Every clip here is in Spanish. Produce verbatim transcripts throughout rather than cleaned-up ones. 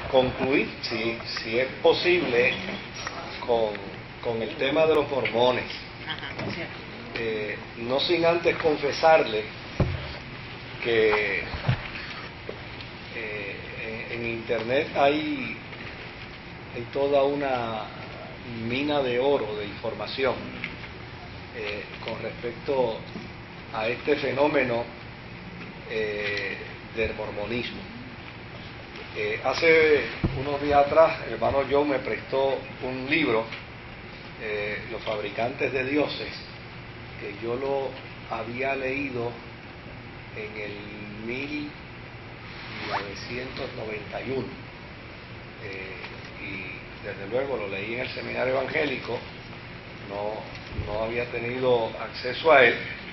concluir, si, si es posible, con, con el tema de los mormones. Eh, no sin antes confesarle que eh, en, en internet hay, hay toda una mina de oro de información eh, con respecto a este fenómeno eh, del mormonismo. Eh, hace unos días atrás el hermano Joe me prestó un libro, eh, Los Fabricantes de Dioses, que yo lo había leído en el mil novecientos noventa y uno, eh, y desde luego lo leí en el seminario evangélico, no, no había tenido acceso a él,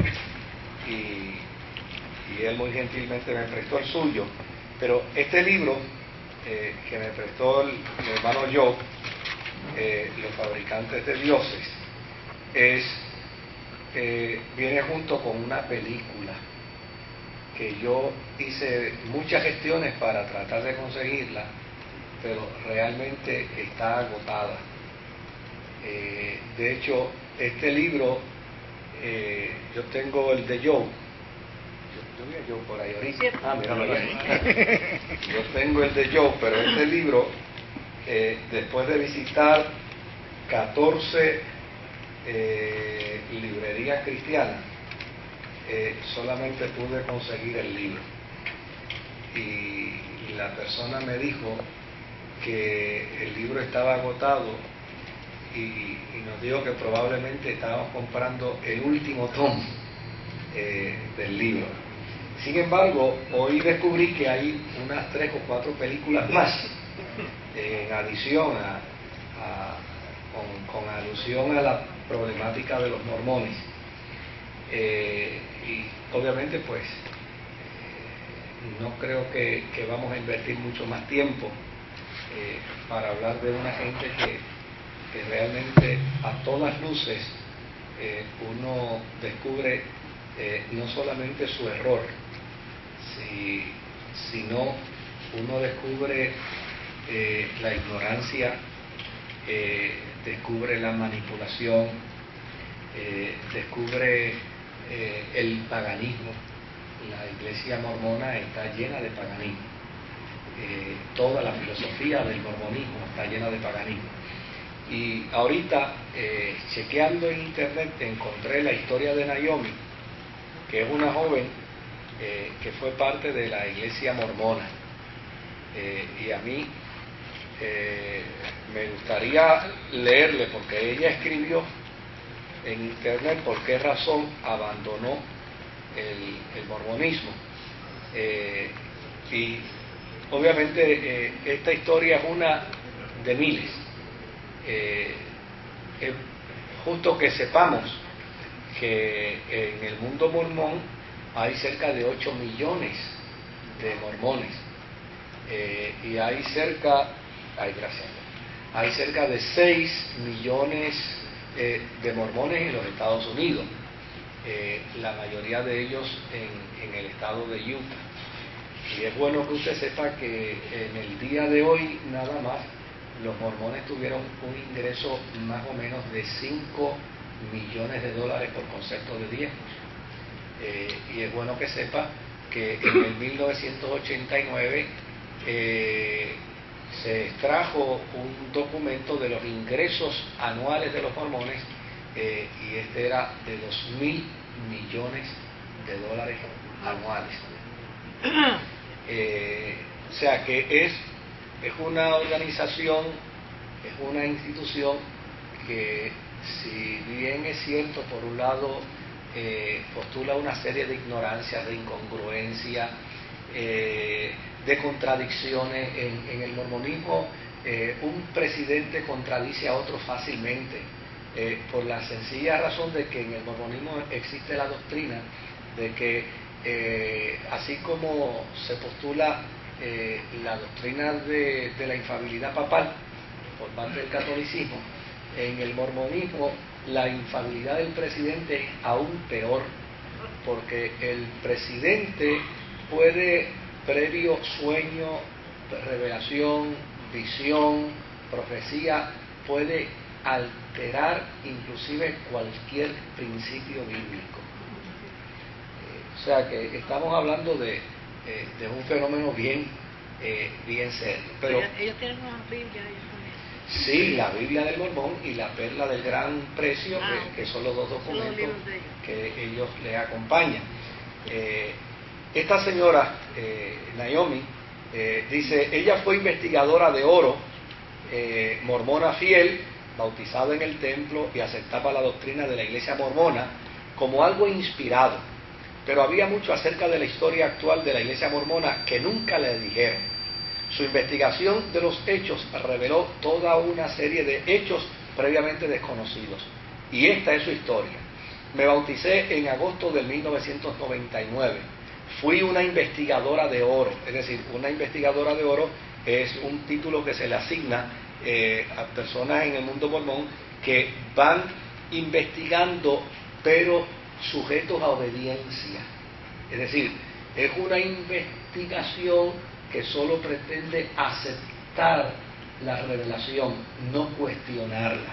y, y él muy gentilmente me prestó el suyo. Pero este libro eh, que me prestó el, el hermano Joe, eh, Los Fabricantes de Dioses, es, eh, viene junto con una película que yo hice muchas gestiones para tratar de conseguirla, pero realmente está agotada. Eh, de hecho, este libro, eh, yo tengo el de Joe. Yo vi a Joe por ahí ahorita. Ah, míralo ahí. Yo tengo el de Joe, pero este libro, eh, después de visitar catorce eh, librerías cristianas, eh, solamente pude conseguir el libro. Y la persona me dijo que el libro estaba agotado y, y nos dijo que probablemente estábamos comprando el último tomo eh, del libro. Sin embargo, hoy descubrí que hay unas tres o cuatro películas más, eh, en adición a, a con, con alusión a la problemática de los mormones. Eh, y obviamente pues eh, no creo que, que vamos a invertir mucho más tiempo eh, para hablar de una gente que, que realmente a todas luces eh, uno descubre eh, no solamente su error, si, sino uno descubre eh, la ignorancia, eh, descubre la manipulación, eh, descubre eh, el paganismo. La iglesia mormona está llena de paganismo. Eh, toda la filosofía del mormonismo está llena de paganismo. Y ahorita, eh, chequeando en internet, encontré la historia de Naomi, que es una joven eh, que fue parte de la iglesia mormona. Eh, y a mí eh, me gustaría leerle, porque ella escribió en internet por qué razón abandonó el, el mormonismo. Eh, y obviamente eh, esta historia es una de miles. Eh, es justo que sepamos que en el mundo mormón hay cerca de ocho millones de mormones, eh, y hay cerca, ay, gracias, hay cerca de seis millones eh, de mormones en los Estados Unidos, eh, la mayoría de ellos en, en el estado de Utah. Y es bueno que usted sepa que en el día de hoy nada más los mormones tuvieron un ingreso más o menos de cinco millones de dólares por concepto de diezmos. Eh, y es bueno que sepa que en el mil novecientos ochenta y nueve eh, se extrajo un documento de los ingresos anuales de los mormones, eh, y este era de dos mil millones de dólares anuales. Eh, o sea que es, es una organización, es una institución que, si bien es cierto, por un lado eh, postula una serie de ignorancias, de incongruencia, eh, de contradicciones en, en el mormonismo, eh, un presidente contradice a otro fácilmente, eh, por la sencilla razón de que en el mormonismo existe la doctrina de que eh, así como se postula eh, la doctrina de, de la infalibilidad papal por parte del catolicismo, en el mormonismo la infalibilidad del presidente es aún peor, porque el presidente puede, previo sueño, revelación, visión, profecía puede alterar inclusive cualquier principio bíblico. Eh, o sea que estamos hablando de, eh, de un fenómeno bien, eh, bien serio. Pero ellos, ellos tienen una Biblia, ellos también. Sí, la Biblia del Mormón y la Perla del Gran Precio, Ah, que, que son los dos documentos los libros de ellos. que ellos le acompañan. Eh, esta señora, eh, Naomi, eh, dice, ella fue investigadora de oro, eh, mormona fiel, bautizada en el templo y aceptaba la doctrina de la iglesia mormona como algo inspirado, pero había mucho acerca de la historia actual de la iglesia mormona que nunca le dijeron. Su investigación de los hechos reveló toda una serie de hechos previamente desconocidos. Y esta es su historia. Me bauticé en agosto de mil novecientos noventa y nueve. Fui una investigadora de oro. Es decir, una investigadora de oro es un título que se le asigna eh, a personas en el mundo mormón que van investigando, pero sujetos a obediencia. Es decir, es una investigación que solo pretende aceptar la revelación, no cuestionarla.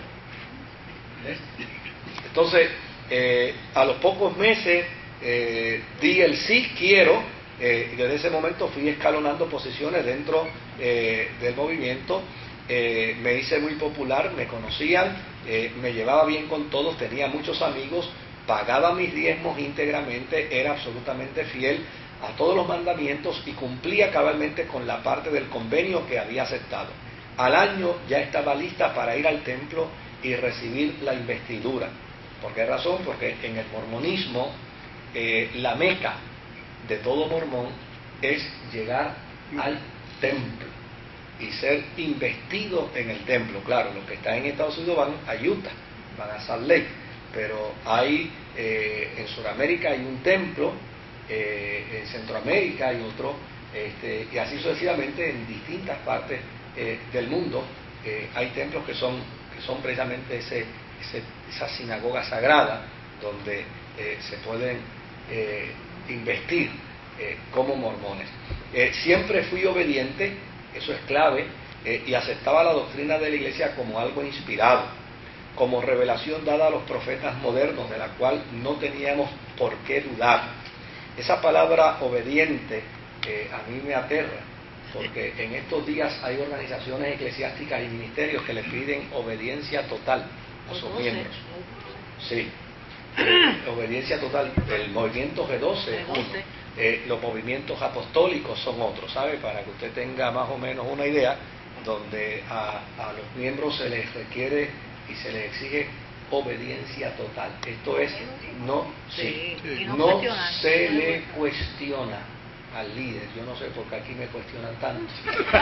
¿Ves? Entonces, eh, a los pocos meses eh, di el sí quiero, eh, y desde ese momento fui escalonando posiciones dentro eh, del movimiento, eh, me hice muy popular, me conocían, eh, me llevaba bien con todos, tenía muchos amigos, pagaba mis diezmos íntegramente, era absolutamente fiel a todos los mandamientos y cumplía cabalmente con la parte del convenio que había aceptado. Al año ya estaba lista para ir al templo y recibir la investidura. ¿Por qué razón? Porque en el mormonismo eh, la meca de todo mormón es llegar al templo y ser investido en el templo. Claro, los que están en Estados Unidos van a Utah, van a Salt Lake, pero hay eh, en Sudamérica hay un templo, Eh, en Centroamérica hay otro, este, y así sucesivamente en distintas partes eh, del mundo eh, hay templos que son, que son precisamente ese, ese, esa sinagoga sagrada donde eh, se pueden eh, investir eh, como mormones. Eh, siempre fui obediente, eso es clave, eh, y aceptaba la doctrina de la iglesia como algo inspirado, como revelación dada a los profetas modernos, de la cual no teníamos por qué dudar. Esa palabra obediente eh, a mí me aterra, porque en estos días hay organizaciones eclesiásticas y ministerios que le piden obediencia total a sus miembros. Sí, eh, obediencia total. El movimiento G doce es uno, eh, los movimientos apostólicos son otros, ¿sabe? Para que usted tenga más o menos una idea, donde a, a los miembros se les requiere y se les exige obediencia total. Esto es, no, sí, sí, no, no se le cuestiona al líder. Yo no sé por qué aquí me cuestionan tanto.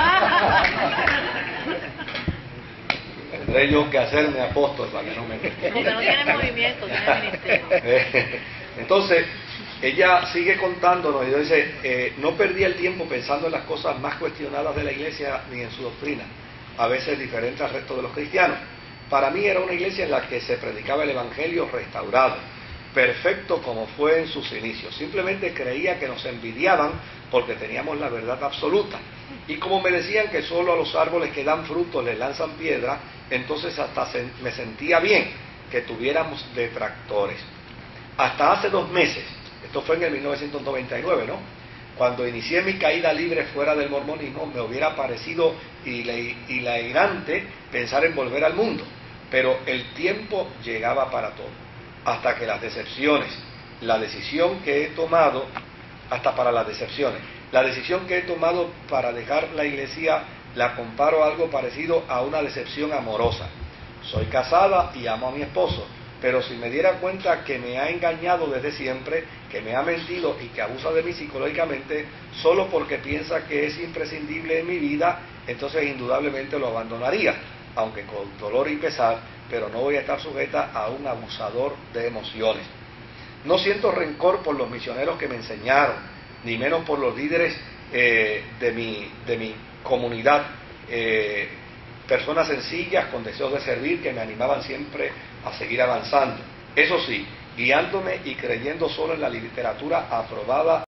Tendré yo que hacerme apóstol para que no me cuestionen. Porque no tiene movimiento, tiene ministerio. Entonces, ella sigue contándonos y dice, eh, no perdí el tiempo pensando en las cosas más cuestionadas de la iglesia ni en su doctrina, a veces diferentes al resto de los cristianos. Para mí era una iglesia en la que se predicaba el evangelio restaurado, perfecto como fue en sus inicios. Simplemente creía que nos envidiaban porque teníamos la verdad absoluta. Y como me decían que solo a los árboles que dan frutos les lanzan piedra, entonces hasta se, me sentía bien que tuviéramos detractores. Hasta hace dos meses, esto fue en el mil novecientos noventa y nueve, ¿no? Cuando inicié mi caída libre fuera del mormonismo, me hubiera parecido hilarante pensar en volver al mundo. Pero el tiempo llegaba para todo, hasta que las decepciones, la decisión que he tomado, hasta para las decepciones, la decisión que he tomado para dejar la iglesia, la comparo a algo parecido a una decepción amorosa. Soy casada y amo a mi esposo, pero si me diera cuenta que me ha engañado desde siempre, que me ha mentido y que abusa de mí psicológicamente, solo porque piensa que es imprescindible en mi vida, entonces indudablemente lo abandonaría, aunque con dolor y pesar, pero no voy a estar sujeta a un abusador de emociones. No siento rencor por los misioneros que me enseñaron, ni menos por los líderes eh, de, mi, de mi comunidad, eh, personas sencillas con deseos de servir que me animaban siempre a seguir avanzando. Eso sí, guiándome y creyendo solo en la literatura aprobada